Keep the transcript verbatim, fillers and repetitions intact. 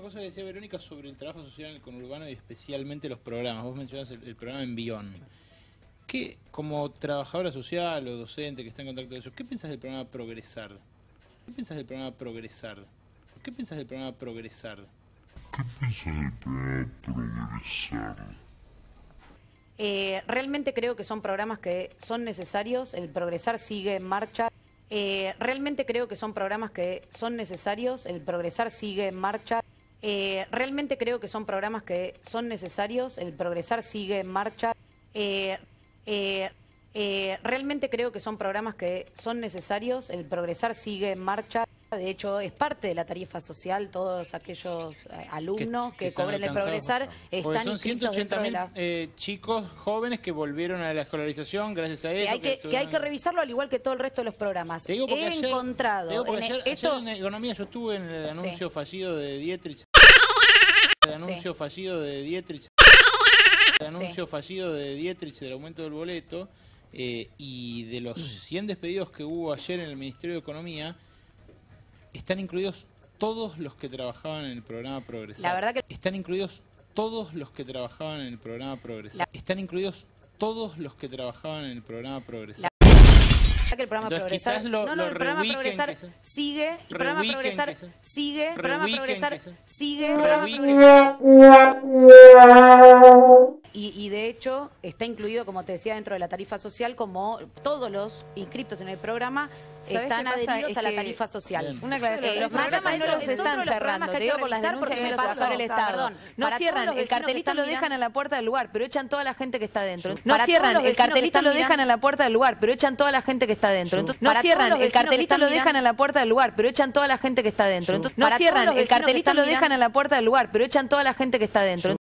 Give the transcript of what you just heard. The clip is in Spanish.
cosa que decía Verónica sobre el trabajo social en el conurbano y especialmente los programas. Vos mencionás el, el programa Envión. ¿Qué, como trabajadora social o docente que está en contacto con eso, qué piensas del programa Progresar? ¿Qué piensas del programa Progresar? ¿Qué piensas del programa Progresar? ¿Qué piensas del programa Progresar? Eh, realmente creo que son programas que son necesarios. El Progresar sigue en marcha. Eh, realmente creo que son programas que son necesarios. El Progresar sigue en marcha. Eh, realmente creo que son programas que son necesarios. El Progresar sigue en marcha. Eh, eh, eh, realmente creo que son programas que son necesarios. El Progresar sigue en marcha. De hecho, es parte de la tarifa social. Todos aquellos eh, alumnos que, que, que cobren el Progresar están son ciento ochenta mil la... eh, chicos jóvenes que volvieron a la escolarización gracias a eso. Que hay que, que, estuvieron... que, hay que revisarlo al igual que todo el resto de los programas. Te digo porque He ayer, encontrado... Te digo porque en ayer, esto... ayer en Economía yo estuve en el anuncio sí. fallido de Dietrich. El anuncio sí. fallido de Dietrich. El anuncio sí. fallido de Dietrich del aumento del boleto eh, y de los cien despedidos que hubo ayer en el Ministerio de Economía, están incluidos todos los que trabajaban en el programa Progresar. La verdad que... Están incluidos todos los que trabajaban en el programa Progresar. La... Están incluidos todos los que trabajaban en el programa Progresar. La... que el programa Entonces, Progresar lo, no, no, lo el programa Progresar que se... sigue, el programa Progresar se... sigue, el programa Progresar se... sigue, el programa Progresar y, y de hecho está incluido, como te decía, dentro de la tarifa social, como todos los inscriptos en el programa están adheridos a la tarifa social. Bien. Una aclaración, eh, los programas no los están cerrando, te digo por las denuncias que le pasó al Estado. No cierran, el cartelito lo dejan a la puerta del lugar, pero echan toda la gente que está dentro. No cierran, el cartelito lo dejan a la puerta del lugar, pero echan toda la gente que está dentro. Entonces, no cierran, el cartelito lo dejan a la puerta del lugar, pero echan toda la gente que está dentro. Entonces, no cierran, el cartelito lo dejan a la puerta del lugar, pero echan toda la gente que está dentro.